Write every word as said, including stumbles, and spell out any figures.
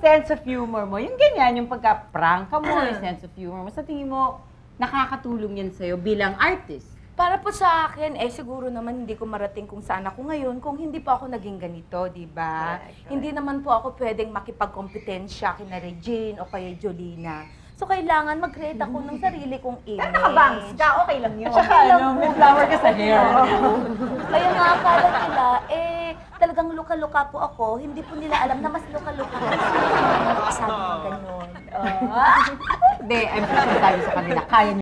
sense of humor mo, yung ganyan, yung pagka-prank ka mo, yung sense of humor mo, sa tingin mo, nakakatulong yan sa'yo bilang artist? Para po sa akin, eh siguro naman hindi ko marating kung saan ako ngayon kung hindi pa ako naging ganito, di ba? Hindi naman po ako pwedeng makipagkompetensya kina Regine o kay Jolina. So, kailangan mag-create ako ng sarili kong image. Kaya naka-bangs ka, okay lang yun. Tsaka ano, may flower ka sa hair. Kaya nga, akala nila, eh, talagang luka-luka po ako. Hindi po nila alam na mas luka-luka ako. Sabi ng ganun. Hindi, I'm sure sabi sa kanila, kaya